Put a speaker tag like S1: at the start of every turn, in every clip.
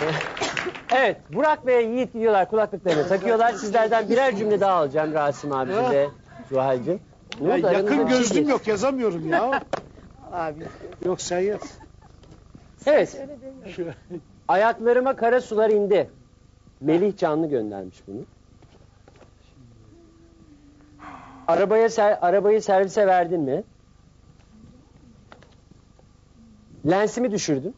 S1: Evet, Burak ve Yiğit gidiyorlar, kulaklıklarını takıyorlar. Sizlerden birer cümle daha alacağım Rasim abi ve Zuhal'cim.
S2: Ya yakın gözlüm yok, yazamıyorum ya.
S3: Abi.
S2: Yok sen yaz.
S1: Evet. Ayaklarıma kara sular indi. Melih Canlı göndermiş bunu. Arabayı servise verdin mi? Lensimi düşürdüm.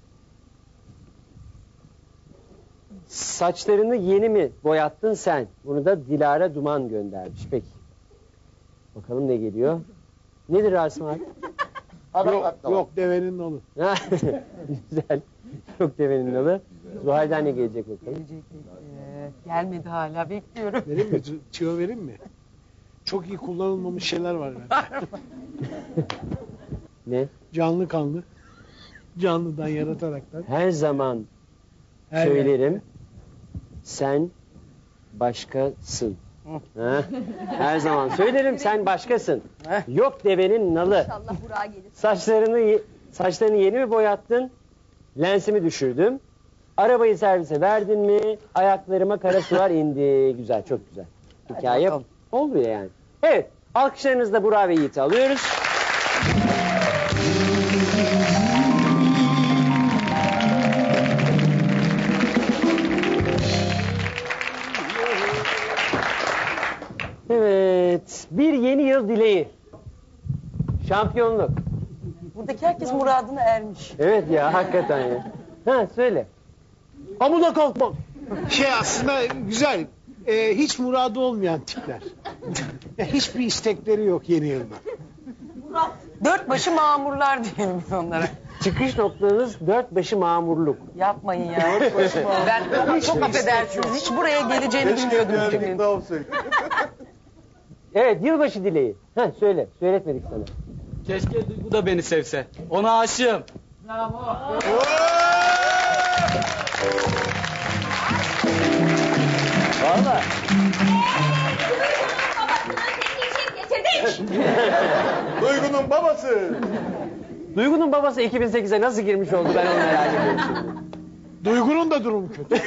S1: Saçlarını yeni mi boyattın sen? Bunu da Dilara Duman göndermiş. Peki. Bakalım ne geliyor? Nedir Rasim abi?
S2: Yok devenin nolu.
S1: Güzel. Yok devenin nalı. Zuhal'den ne gelecek bakalım?
S3: Gelecek. Gelmedi hala, bekliyorum.
S2: Vereyim mi? Tüyo vereyim mi? Çok iyi kullanılmamış şeyler var bende.
S1: Ne?
S2: Canlı kanlı. Canlıdan yarataraktan.
S1: Her zaman
S2: Her
S1: söylerim. Sen başkasın. Ha? Her zaman söylerim sen başkasın. Yok devenin nalı.
S4: İnşallah Burak'a gelir.
S1: Saçlarını yeni mi boyattın? Lensimi düşürdüm. Arabayı servise verdin mi? Ayaklarıma kara sular indi. Güzel, çok güzel. Hikaye oluyor yani. Evet, alkışlarınızla Burak ve Yiğit'i alıyoruz. Evet, bir yeni yıl dileği. Şampiyonluk.
S3: Buradaki herkes muradına ermiş.
S1: Evet ya, hakikaten ya. Ha, söyle.
S2: Amuda kalkmam. Aslında güzel. Hiç muradı olmayan tipler. Hiçbir istekleri yok yeni yılda.
S3: Dört başı mamurlar diyelim biz onlara.
S1: Çıkış noktanız dört başı mamurluk.
S3: Yapmayın ya. Ben çok affedersiniz. Hiç buraya geleceğini bilmiyordum kimin.
S1: Evet, yılbaşı dileği. Ha, söyle, söyletmedik sana.
S5: Keşke Duygu da beni sevse. Ona aşığım.
S1: Valla.
S6: Duygu'nun babası.
S1: Duygu'nun babası 2008'e nasıl girmiş oldu, ben onu merak ediyorum şimdi.
S2: Duygu'nun da durumu kötü.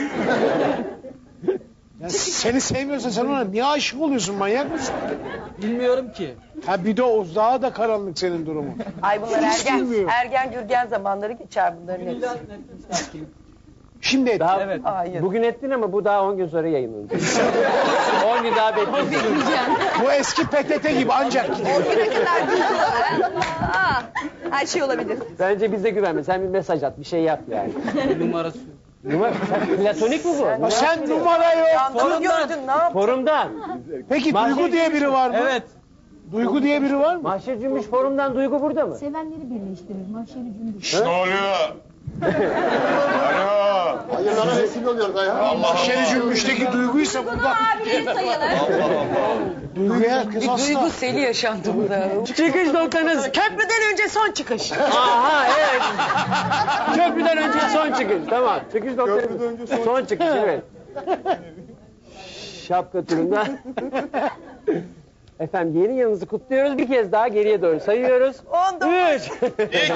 S2: Ya seni sevmiyorsa sen ona niye aşık oluyorsun, manyak mısın?
S5: Bilmiyorum ki.
S2: Ha bir de o daha da karanlık senin durumun.
S3: Ay bunlar
S2: Hiç bilmiyorum.
S3: ergen gürgen zamanları geçer bunların hepsi.
S2: Şimdi et.
S1: Daha,
S5: Evet.
S3: Hayır.
S1: Bugün ettin ama bu daha 10 gün sonra yayınlanacak. 10 gün daha bekliyorsun.
S2: Bu eski PTT gibi ancak gidiyor.
S4: Ne kadar güzel. Her şey olabilir.
S1: Bence bize güvenme. Sen bir mesaj at, bir şey yap yani.
S5: Numarası.
S1: Platonik mi bu?
S2: Ha, sen numara yok.
S3: Yandığını gördün, ne yaptın?
S1: Forumdan.
S2: Peki
S1: Mahşer
S2: Duygu diye biri var mı?
S5: Evet.
S2: Duygu diye biri var mı?
S1: Mahşer Cümbüş Forum'dan Duygu burada mı?
S7: Sevenleri birleştirir. Mahşeri cümbüş.
S6: Ne oluyor? Alo.
S8: Hayırlara vesile oluyor da ya.
S2: Mahşeri Cümbüş'teki Duygu'ysa burada.
S4: Abinin sayılır.
S2: Duygu'ya kız
S3: Bir
S2: hasta.
S3: duygu seli yaşandı burada.
S1: Çıkış noktanız.
S3: Köprüden önce son çıkış.
S1: Aha, evet. Köprüden önce son çıkış. Tamam. Çıkış noktanız.
S6: Köprüden önce
S1: Son çıkış, evet. Şapka turunda. Efendim, yeni yılınızı kutluyoruz. Bir kez daha geriye doğru sayıyoruz.
S3: 19.
S1: 3.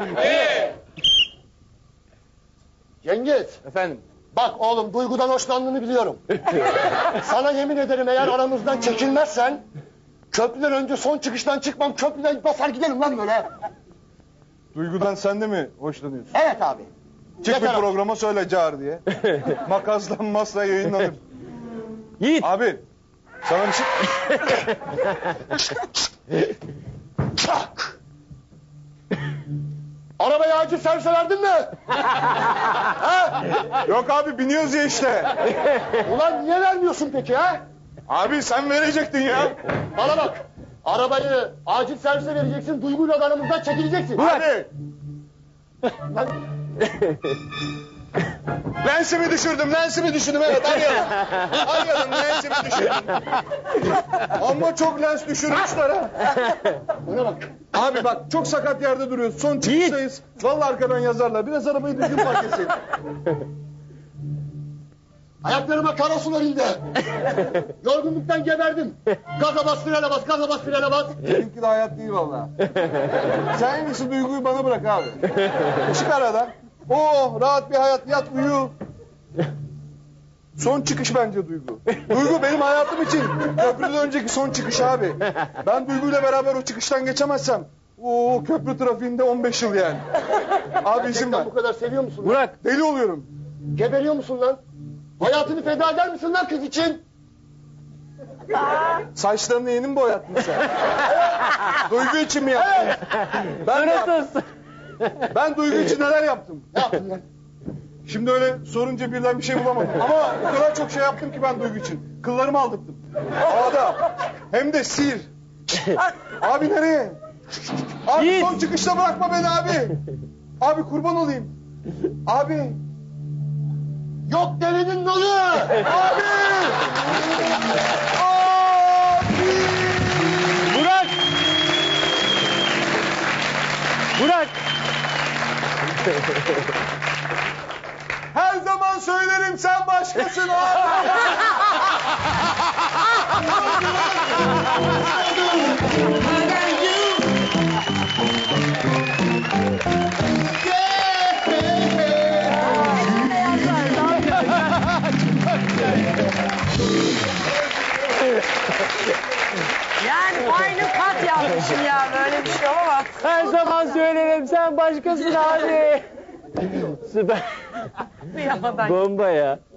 S8: Cengiz.
S6: Efendim.
S8: Bak oğlum, Duygu'dan hoşlandığını biliyorum. Sana yemin ederim, eğer aramızdan çekilmezsen köprüden önce son çıkıştan çıkmam, köprüden basar gidelim lan böyle.
S6: Duygu'dan sen de mi hoşlanıyorsun?
S8: Evet abi.
S6: Çık
S8: Yeter
S6: bir
S8: abi.
S6: programa söyle Car diye. Makaslanmazsa yayınlanır.
S1: Yiğit.
S6: Abi. Sana bir şey...
S8: Çak! Arabayı acil servise verdin mi? Ha?
S6: Yok abi, biniyoruz ya işte.
S8: Ulan niye vermiyorsun peki ha?
S6: Abi sen verecektin ya.
S8: Bana bak. Arabayı acil servise vereceksin, Duygu'yla aramızdan çekileceksin.
S6: Abi.
S8: Lan,
S6: Lensimi düşürdüm, evet, arayalım. Arayalım, lensimi düşürdüm. Ama çok lens düşürmüşler ha.
S8: bana bak.
S6: Abi bak, çok sakat yerde duruyoruz. Son çıkıştayız. Vallahi arkadan yazarlar. Biraz arabayı düzgün park etseydin.
S8: Ayaklarıma kara sular indi. Yorgunluktan geberdim. Gaza bas, frene bas, gaza bas, frene bas.
S6: Benimki de hayat değil vallahi. Sen en iyisi Duygu'yu bana bırak abi. Çık aradan. Oh rahat bir hayat, yat uyu. Son çıkış bence Duygu. Duygu benim hayatım için köprüden önceki son çıkış abi. Ben Duygu'yla beraber o çıkıştan geçemezsem o köprü trafiğinde 15 yıl yani. Abi izin ver.
S8: Gerçekten bu kadar seviyor musun? lan?
S1: Burak.
S6: Deli oluyorum.
S8: Geberiyor musun lan? Hayatını feda eder misin lan kız için?
S6: Saçlarını yeni mi boyattın sen? Duygu için mi yaptın? Ben Duygu için neler yaptım?
S8: Ne yaptın lan?
S6: Şimdi öyle sorunca birden bir şey bulamadım. Ama o kadar çok şey yaptım ki ben Duygu için. Kıllarımı aldırttım. Havada. Hem de sihir. Abi nereye? Abi
S1: Git.
S6: son çıkışta bırakma beni abi. Abi kurban olayım. Abi.
S8: Yok denenin nolu!
S6: Abi. Abi.
S1: Burak! Burak!
S6: Her zaman söylerim sen başkasın abi.
S3: Yani aynı kat yapmışım ya. Böyle bir şey olamaz.
S1: Her zaman söylerim sen başkasın abi. Süper.
S3: Kıyamadan.
S1: Bomba ya.